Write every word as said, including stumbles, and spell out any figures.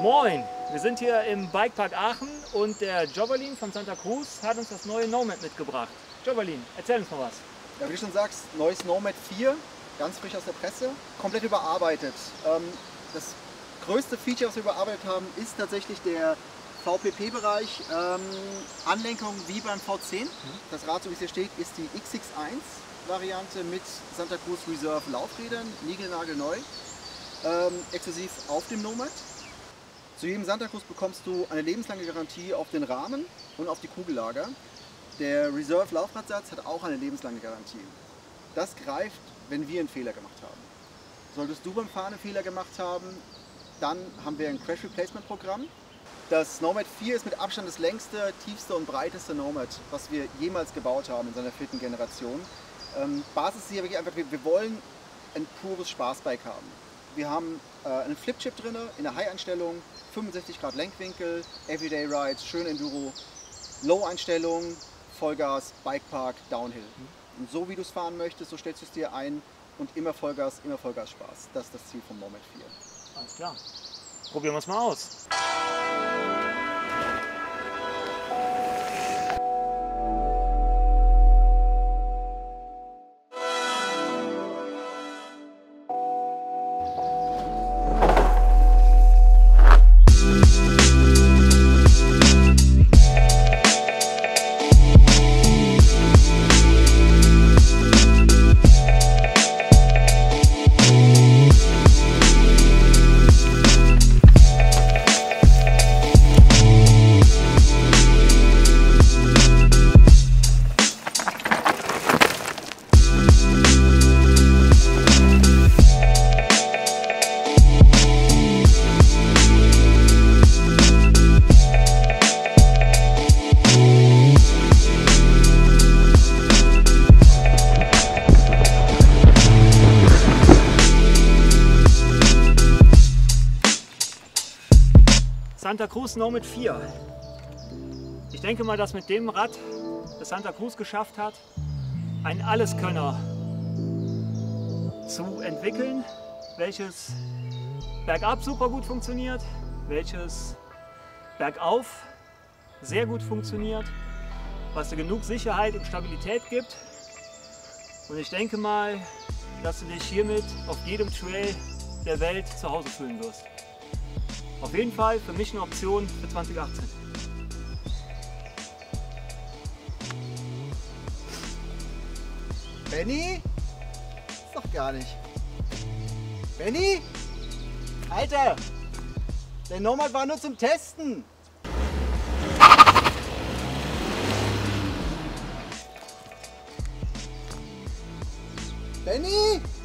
Moin, wir sind hier im Bikepark Aachen und der Jovalin von Santa Cruz hat uns das neue Nomad mitgebracht. Jovalin, erzähl uns mal was. Ja, wie du schon sagst, neues Nomad vier, ganz frisch aus der Presse, komplett überarbeitet. Ähm, das größte Feature, was wir überarbeitet haben, ist tatsächlich der V P P-Bereich. Ähm, Anlenkung wie beim V zehn. Das Rad, so wie es hier steht, ist die X X eins Variante mit Santa Cruz Reserve Laufrädern, niegelnagelneu, ähm, exklusiv auf dem Nomad. Zu jedem Santa Cruz bekommst du eine lebenslange Garantie auf den Rahmen und auf die Kugellager. Der Reserve Laufradsatz hat auch eine lebenslange Garantie. Das greift, wenn wir einen Fehler gemacht haben. Solltest du beim Fahren einen Fehler gemacht haben, dann haben wir ein Crash Replacement Programm. Das Nomad vier ist mit Abstand das längste, tiefste und breiteste Nomad, was wir jemals gebaut haben in seiner vierten Generation. Ähm, Basis ist hier wirklich einfach, wir, wir wollen ein pures Spaßbike haben. Wir haben äh, einen Flipchip drin, in der High-Einstellung, fünfundsechzig Grad Lenkwinkel, Everyday Rides, schön Enduro, Low-Einstellung, Vollgas, Bikepark, Downhill. Und so wie du es fahren möchtest, so stellst du es dir ein und immer Vollgas, immer Vollgas Spaß. Das ist das Ziel vom Nomad vier. Alles klar. Probieren wir es mal aus. Santa Cruz Nomad vier. Ich denke mal, dass mit dem Rad das Santa Cruz geschafft hat, einen Alleskönner zu entwickeln, welches bergab super gut funktioniert, welches bergauf sehr gut funktioniert, was dir genug Sicherheit und Stabilität gibt. Und ich denke mal, dass du dich hiermit auf jedem Trail der Welt zu Hause fühlen wirst. Auf jeden Fall für mich eine Option für zwanzig achtzehn. Benny? Ist doch gar nicht. Benny? Alter! Der Nomad war nur zum Testen! Benny?